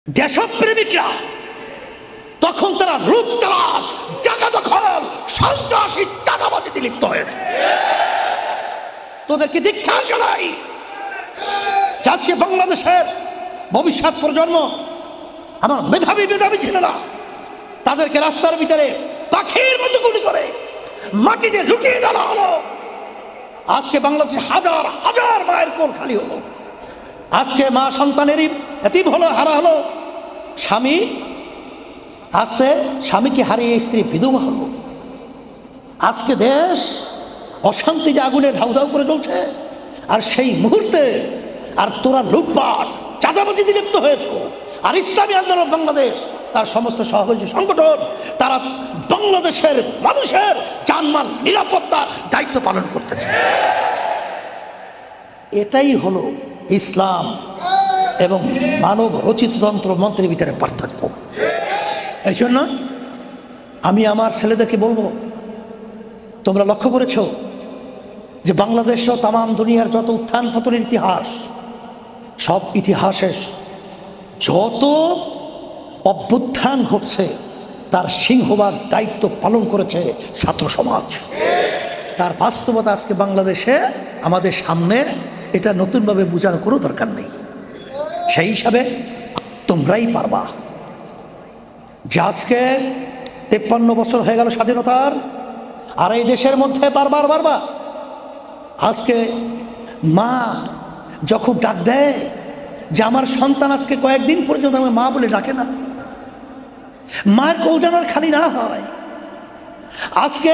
দেশপ্রেমিকরা তখন তারা লুটতরাজ, জায়গা দখল, সন্ত্রাসী চাঁদাবাজিতে লিপ্ত হয়েছে। তোদেরকে ধিক্কার জানাই। আজকে বাংলাদেশের ভবিষ্যৎ প্রজন্ম, আমার মেধাবী ছেলেরা, তাদেরকে রাস্তার ভিতরে পাখির মতো গুলি করে মাটিতে লুটিয়ে দেওয়া হলো। আজকে বাংলাদেশে হাজার হাজার মায়ের কোল খালি হলো। আজকে মা সন্তানেরই এতিম হলো, হারা হলো। স্বামী আসছে, স্বামীকে হারিয়ে স্ত্রী বিধবা হলো। আজকে দেশ অশান্তি যে আগুনে ধাউ ধাউ করে চলছে, আর সেই মুহূর্তে আর তোরা লুটপাট চাঁদাবাজিতে লিপ্ত হয়েছ। আর ইসলামী আন্দোলন বাংলাদেশ তার সমস্ত সহযোগী সংগঠন, তারা বাংলাদেশের মানুষের জানমাল নিরাপত্তার দায়িত্ব পালন করতেছে। এটাই হলো ইসলাম এবং মানব রচিত তন্ত্র মন্ত্রের ভিতরে পার্থক্য। এই জন্য আমি আমার ছেলেদেরকে বলবো, তোমরা লক্ষ্য করেছ যে বাংলাদেশ ও তামাম দুনিয়ার যত উত্থান পতনের ইতিহাস, সব ইতিহাসের যত অভ্যুত্থান ঘটছে তার সিংহভাগ দায়িত্ব পালন করেছে ছাত্র সমাজ। তার বাস্তবতা আজকে বাংলাদেশে আমাদের সামনে, এটা নতুনভাবে বোঝার কোনো দরকার নেই। সেই হিসাবে তোমরাই পারবা যে আজকে 53 বছর হয়ে গেল স্বাধীনতার, আর এই দেশের মধ্যে বারবার আজকে মা যখন ডাক দেয় যে আমার সন্তান আজকে কয়েকদিন পর্যন্ত আমার মা বলে ডাকে না, মায়ের কোল যেন খালি না হয়। আজকে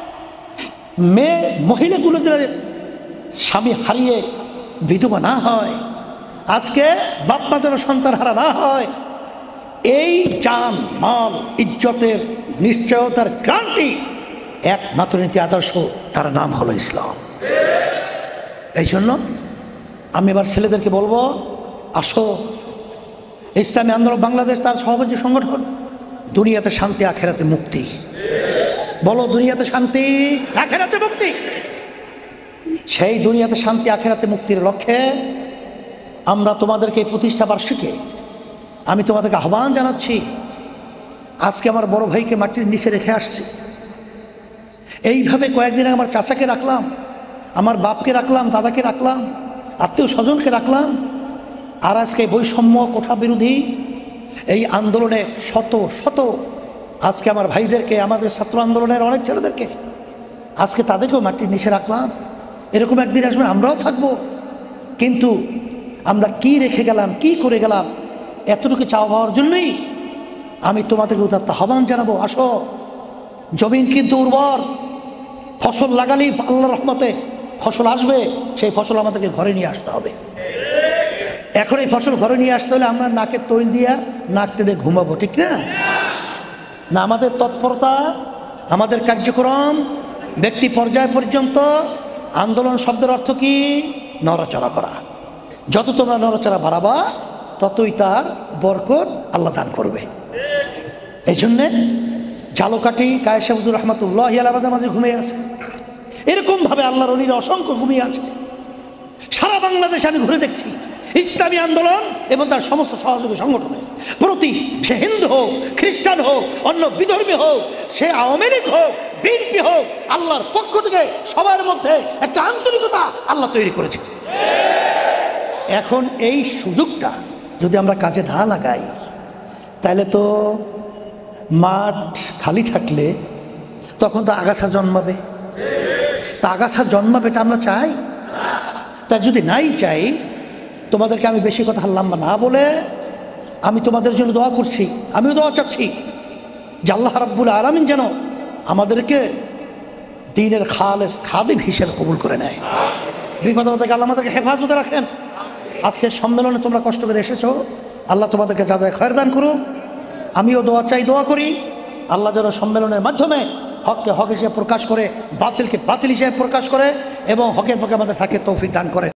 মহিলাগুলো যেন স্বামী হারিয়ে বিধবা না হয়, আজকে বাপ মা যেন সন্তান হারা না হয়। এই জান মাল ইজ্জতের নিশ্চয়তার গ্যারান্টি একমাত্র নীতি আদর্শ, তার নাম হলো ইসলাম। এই জন্য আমি এবার ছেলেদেরকে বলবো, আসো, ইসলামী আন্দোলন বাংলাদেশ তার সহযোগী সংগঠন, দুনিয়াতে শান্তি আখেরাতে মুক্তি। বলো, দুনিয়াতে শান্তি আখেরাতে মুক্তি। সেই দুনিয়াতে শান্তি আখেরাতে মুক্তির লক্ষ্যে আমরা তোমাদেরকে প্রতিষ্ঠা বার্ষিকী আমি তোমাদেরকে আহ্বান জানাচ্ছি। আজকে আমার বড় ভাইকে মাটির নিচে রেখে আসছি। এইভাবে কয়েকদিন আমার চাচাকে রাখলাম, আমার বাপকে রাখলাম, দাদাকে রাখলাম, আত্মীয় স্বজনকে রাখলাম। আর আজকে বৈষম্য কোঠা বিরোধী এই আন্দোলনে শত শত আজকে আমার ভাইদেরকে, আমাদের ছাত্র আন্দোলনের অনেক ছেলেদেরকে আজকে তাদেরকেও মাটির নিচে রাখলাম। এরকম একদিন আসবে আমরাও থাকবো। কিন্তু আমরা কি রেখে গেলাম, কি করে গেলাম, এতটুকু চাওয়া পাওয়ার জন্যই আমি তোমাদেরকে উদাত্ত আহ্বান জানাবো। আসো, জমিন কিন্তু উর্বর, ফসল লাগালেই আল্লাহর রহমতে ফসল আসবে। সেই ফসল আমাদেরকে ঘরে নিয়ে আসতে হবে। এখন এই ফসল ঘরে নিয়ে আসতে হলে আমরা নাকের তৈল দিয়া নাক টেনে ঘুমাবো, ঠিক না? না, আমাদের তৎপরতা, আমাদের কার্যক্রম ব্যক্তি পর্যায় পর্যন্ত। আন্দোলন শব্দের অর্থ কি? নড়াচড়া করা। যত তোমরা নড়াচড়া বাড়াবা ততই তার বরকত আল্লাহ দান করবে। এই জন্যে ঝালকাঠি কায়েশা হুজুর রহমতুল্লাহ আমাদের মাঝে ঘুমিয়ে আছে। এরকমভাবে আল্লাহর ওলিরা অসংখ্য ঘুমিয়ে আছে। সারা বাংলাদেশে আমি ঘুরে দেখছি ইসলামী আন্দোলন এবং তার সমস্ত সহযোগী সংগঠনের প্রতি, সে হিন্দু হোক, খ্রিস্টান হোক, অন্য বিধর্মী হোক, সে আওয়ামী লীগ হোক, বিএনপি হোক, আল্লাহর পক্ষ থেকে সবার মধ্যে একটা আন্তরিকতা আল্লাহ তৈরি করেছে। এখন এই সুযোগটা যদি আমরা কাজে না লাগাই, তাহলে তো মাঠ খালি থাকলে তখন তো আগাছা জন্মাবে। তা আগাছা জন্মাবে, এটা আমরা চাই? তা যদি নাই চাই, তোমাদেরকে আমি বেশি কথা লম্বা না বলে আমি তোমাদের জন্য দোয়া করছি। আমিও দোয়া চাচ্ছি যে আল্লাহ রাব্বুল আলামিন যেন আমাদেরকে দ্বীনের খালেস খাদিম হিসেবে কবুল করে নেয়। বিপদ থেকে আল্লাহ আমাদেরকে হেফাজতে রাখেন। আজকের সম্মেলনে তোমরা কষ্ট করে এসেছো, আল্লাহ তোমাদেরকে যা যা খয়র দান করুক। আমিও দোয়া চাই, দোয়া করি আল্লাহ যেন সম্মেলনের মাধ্যমে হককে হক হিসেবে প্রকাশ করে, বাতিলকে বাতিল হিসেবে প্রকাশ করে এবং হকের পক্ষে আমাদের থাকে তৌফিক দান করে।